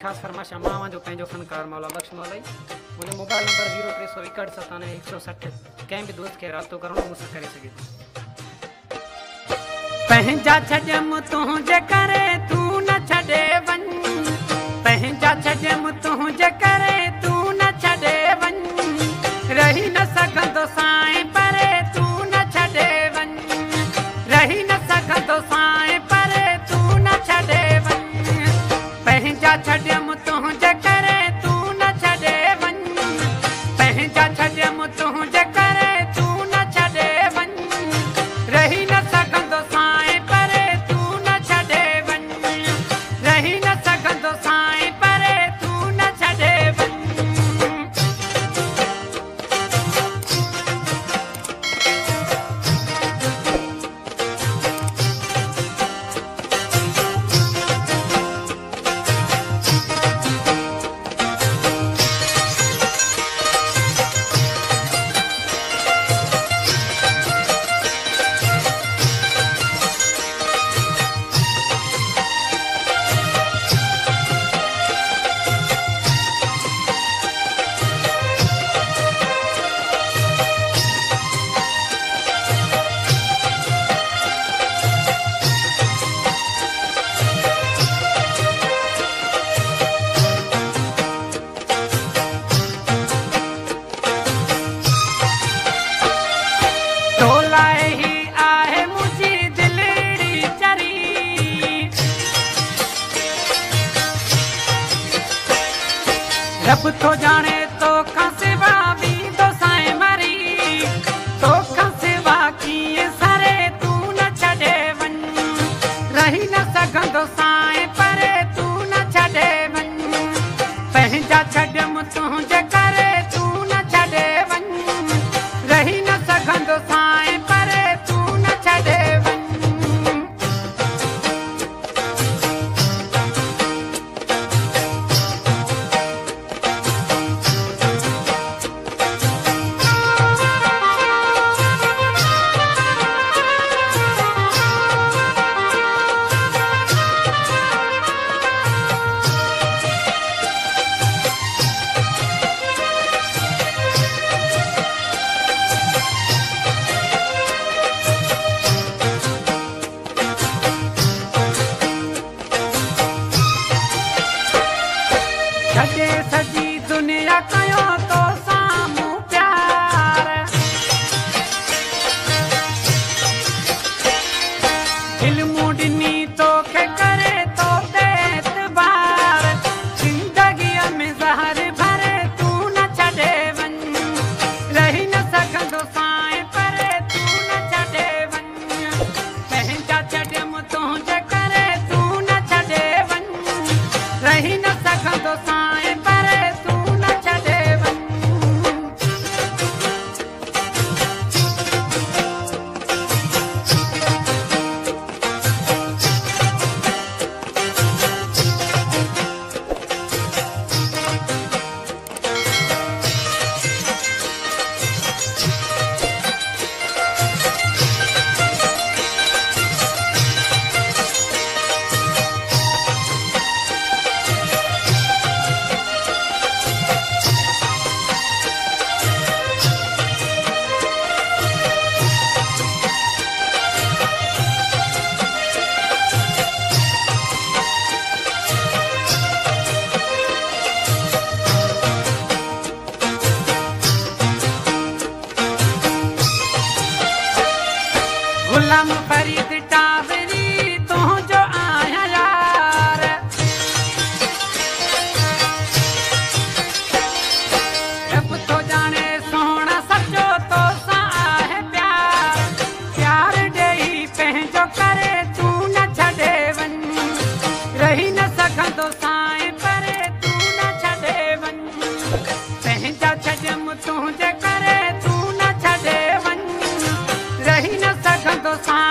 खास फरमाइश मां जो पंहिंजो फनकार मौला बख्श मौला मुझे मोबाइल नंबर 0361979160 कंहिं बि दोस्त खे राब्तो करणो मूंसां करे सघे थो। पंहिंजा छॾियमि तुंहिंजे करे तूं न छॾे वञ, पंहिंजा छॾियमि तुंहिंजे करे तूं न छॾे वञ, रही न सघंदो साईं परे तूं न छॾे वञ, रही न सघंदो साईं परे तूं न छॾे वञ, पंहिंजा छॾियमि तुंहिंजे करे तूं न छॾे वञ, पंहिंजा छॾियमि तुंहिंजे करे तूं न छॾे वञ, रही न सघंदो साईं परे तूं न छॾे वञ, रही न सघंदो साईं परे तूं न छॾे वञ। रब तो जाने तो खां सिवा भी तो साईं मरी, तो खां सिवा कीअं सरे तूं न छॾे वञ, रही न सघंदो साईं परे तूं न छॾे वञ, पंहिंजा छॾियमि तुंहिंजे करे तूं न छॾे वञ, रही न सघंदो साईं परे तूं न छॾे वञ। छॾे सॼी दुनिया कयो तो साम्हूं प्यार, इल्मू ॾिनी तोखे करे तो ते एतबार, ज़िंदगीअ में ज़हर भरे तूं न छॾे वञ, रही न सघंदो साईं परे तूं न छॾे वञ, पंहिंजा छॾियमि तुंहिंजे करे तूं न छॾे वञ, रही न सघंदो साईं परे तूं न छॾे वञ। गुलाम फरीद टावरी तुंहिंजो आहियां यार, रब तो जाने सोना सचो तो सां आहे प्यार, प्यार ॾेई पंहिंजो करे तूं न छॾे वञ, रही न सघंदो साईं परे तूं न छॾे वञ, पंहिंजा छॾियमि तुंहिंजे करे तूं न छॾे वञ, रही न सघंदो साईं